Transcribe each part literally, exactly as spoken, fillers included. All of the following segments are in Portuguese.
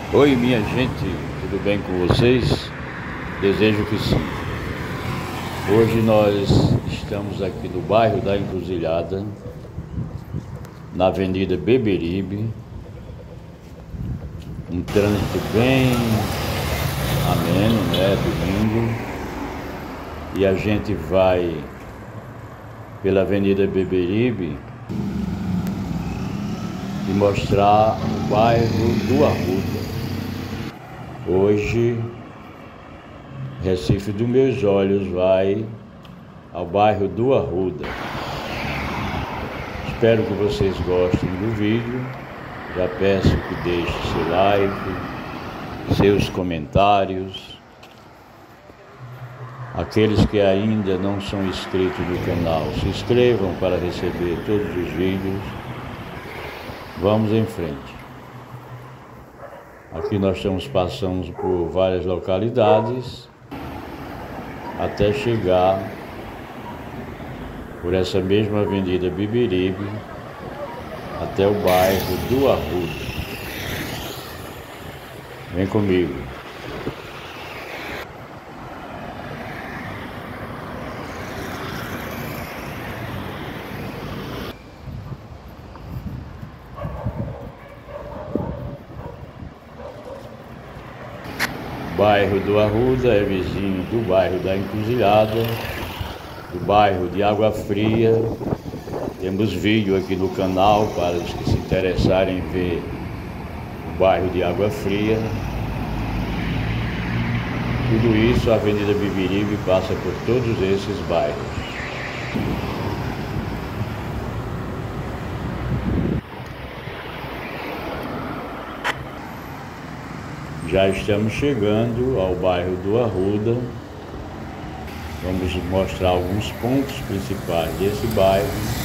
Oi, minha gente, tudo bem com vocês? Desejo que sim. Hoje nós estamos aqui no bairro da Encruzilhada, na Avenida Beberibe, um trânsito bem ameno, né, domingo, e a gente vai pela Avenida Beberibe e mostrar o bairro do Arruda. Hoje, Recife dos Meus Olhos vai ao bairro do Arruda. Espero que vocês gostem do vídeo. Já peço que deixe seu like, seus comentários. Aqueles que ainda não são inscritos no canal, se inscrevam para receber todos os vídeos. Vamos em frente. Aqui nós estamos passando por várias localidades até chegar por essa mesma Avenida Beberibe até o bairro do Arruda. Vem comigo. O bairro do Arruda é vizinho do bairro da Encruzilhada, do bairro de Água Fria. Temos vídeo aqui no canal para os que se interessarem em ver o bairro de Água Fria. Tudo isso, a Avenida Beberibe passa por todos esses bairros. Já estamos chegando ao bairro do Arruda. Vamos mostrar alguns pontos principais desse bairro.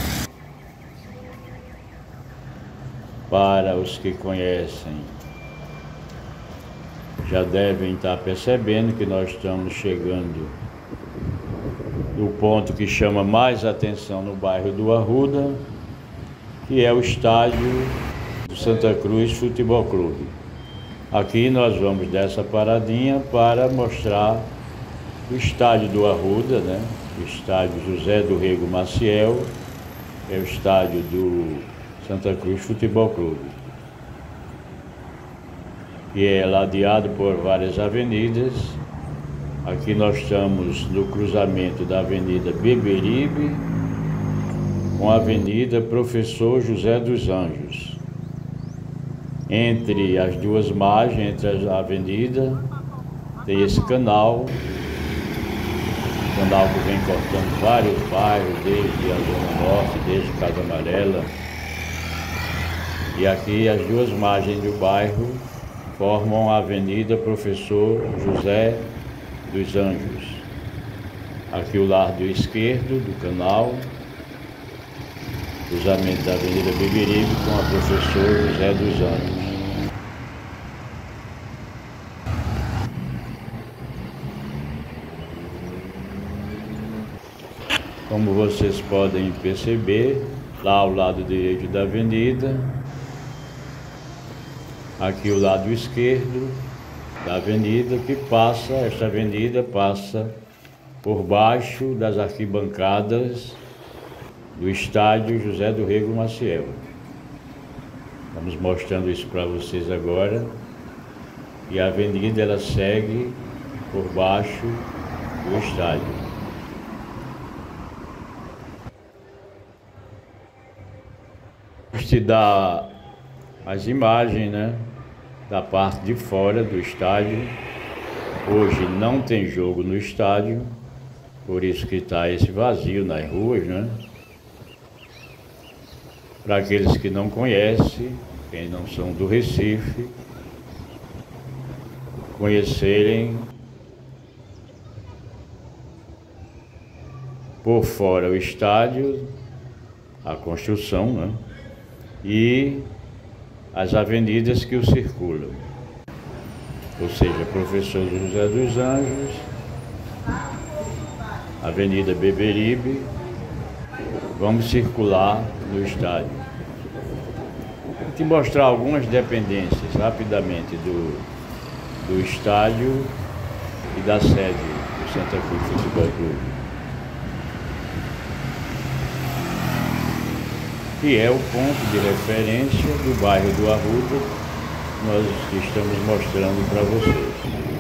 Para os que conhecem, já devem estar percebendo que nós estamos chegando no ponto que chama mais atenção no bairro do Arruda, que é o estádio do Santa Cruz Futebol Clube. Aqui nós vamos dessa paradinha para mostrar o estádio do Arruda, né? O estádio José do Rego Maciel, é o estádio do Santa Cruz Futebol Clube, que é ladeado por várias avenidas. Aqui nós estamos no cruzamento da Avenida Beberibe com a Avenida Professor José dos Anjos. Entre as duas margens, entre a avenida, tem esse canal, canal que vem cortando vários bairros, desde a Zona Norte, desde Casa Amarela. E aqui as duas margens do bairro formam a Avenida Professor José dos Anjos. Aqui o lado esquerdo do canal, cruzamento da Avenida Beberibe com a Professor José dos Anjos. Como vocês podem perceber, lá ao lado direito da avenida, aqui o lado esquerdo da avenida, que passa, esta avenida passa por baixo das arquibancadas do estádio José do Rego Maciel. Estamos mostrando isso para vocês agora. E a avenida ela segue por baixo do estádio. Vou te dar as imagens, né, da parte de fora do estádio. Hoje não tem jogo no estádio, por isso que está esse vazio nas ruas, né? Para aqueles que não conhecem, quem não são do Recife, conhecerem por fora o estádio, a construção, né? E as avenidas que o circulam, ou seja, Professor José dos Anjos, Avenida Beberibe. Vamos circular no estádio. Vou te mostrar algumas dependências rapidamente do, do estádio e da sede do Santa Cruz Futebol Clube, que é o ponto de referência do bairro do Arruda, que nós estamos mostrando para vocês.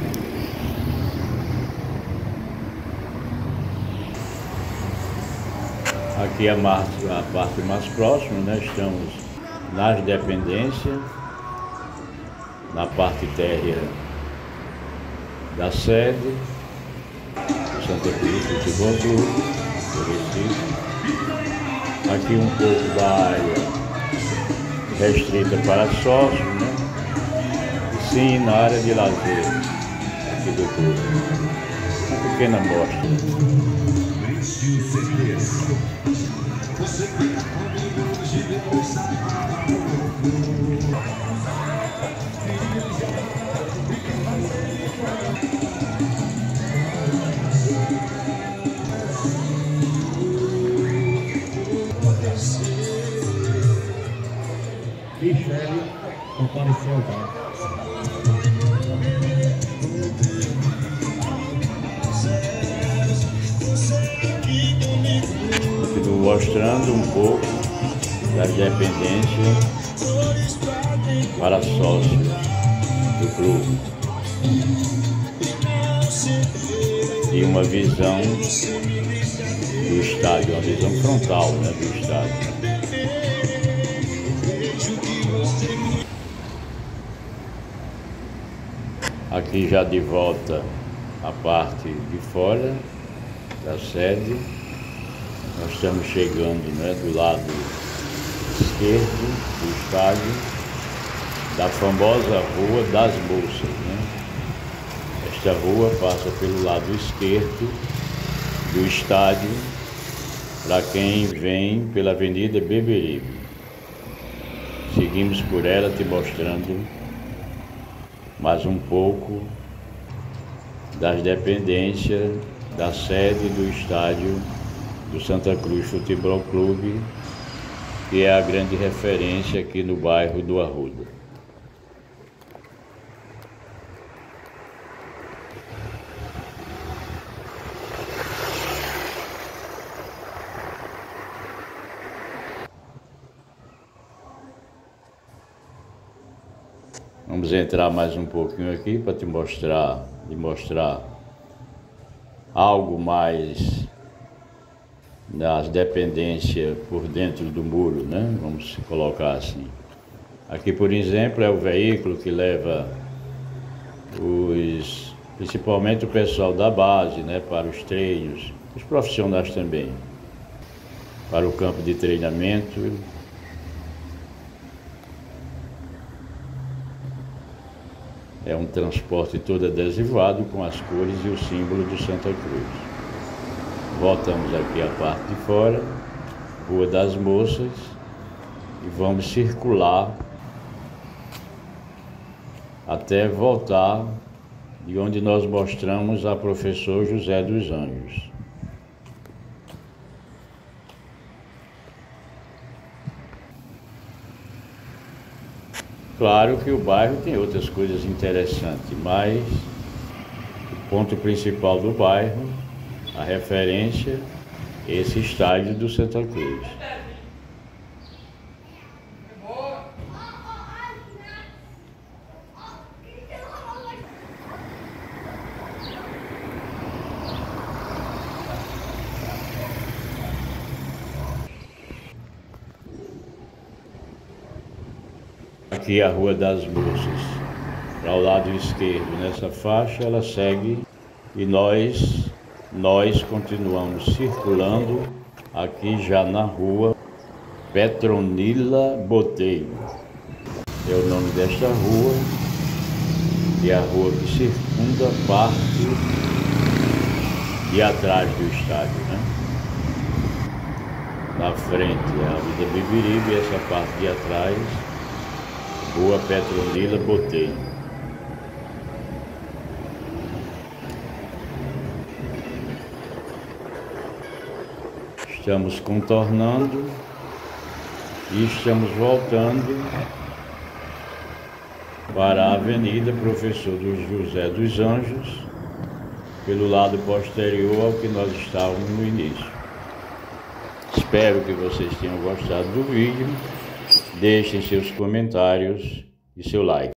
Aqui a, mar, a parte mais próxima, né? Estamos nas dependências, na parte térrea da sede do Santa Cruz Futebol Clube, do Recife. Aqui um pouco da área restrita para sócios, né? E sim, na área de lazer aqui do clube. Uma pequena amostra. Michele compareceu agora. Continuo mostrando um pouco das dependências para sócios do clube e uma visão do estádio, uma visão frontal, né, do estádio. Aqui já de volta a parte de fora da sede. Nós estamos chegando, né, do lado esquerdo do estádio, da famosa Rua das Moças, né? Esta rua passa pelo lado esquerdo do estádio para quem vem pela Avenida Beberibe. Seguimos por ela te mostrando mais um pouco das dependências da sede do estádio do Santa Cruz Futebol Clube, que é a grande referência aqui no bairro do Arruda. Vamos entrar mais um pouquinho aqui para te mostrar, te mostrar algo mais das dependências por dentro do muro, né? Vamos colocar assim. Aqui, por exemplo, é o veículo que leva os, principalmente o pessoal da base, né, para os treinos, os profissionais também, para o campo de treinamento. É um transporte todo adesivado com as cores e o símbolo do Santa Cruz. Voltamos aqui à parte de fora, Rua das Moças, e vamos circular até voltar de onde nós mostramos a professor José dos Anjos. Claro que o bairro tem outras coisas interessantes, mas o ponto principal do bairro, a referência, é esse estádio do Santa Cruz. Aqui a Rua das Moças, para o lado esquerdo, nessa faixa, ela segue e nós, nós continuamos circulando aqui já na Rua Petronila Botelho. É o nome desta rua e é a rua que circunda a parte de atrás do estádio, né? Na frente é a Avenida Beberibe e essa parte de atrás, Rua Petronila Botelho. Estamos contornando e estamos voltando para a Avenida Professor José dos Anjos, pelo lado posterior ao que nós estávamos no início. Espero que vocês tenham gostado do vídeo. Deixem seus comentários e seu like.